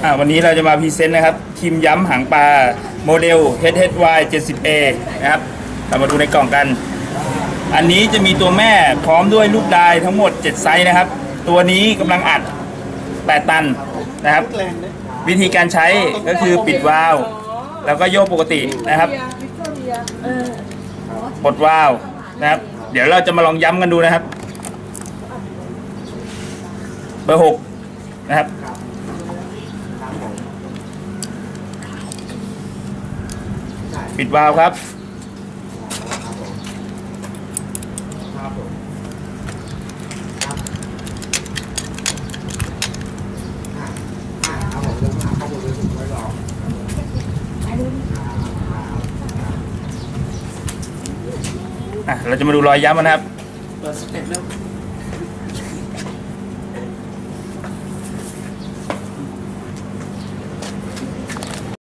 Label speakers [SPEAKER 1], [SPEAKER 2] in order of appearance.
[SPEAKER 1] วันนี้เราจะมาพรีเซนต์นะครับครีมย้ำหางปลาโมเดล HHY 70A นะครับเรามาดูในกล่องกันอันนี้จะมีตัวแม่พร้อมด้วยลูกดายทั้งหมด7ไซส์นะครับตัวนี้กำลังอัด8ตันนะครับวิธีการใช้ก็คือปิดวาล์วแล้วก็โยกปกตินะครับปลดวาล์วนะครับเดี๋ยวเราจะมาลองย้ำกันดูนะครับเบอร์6นะครับปิดวาล์วครับเราจะมาดูรอยย้ำกันนะครับ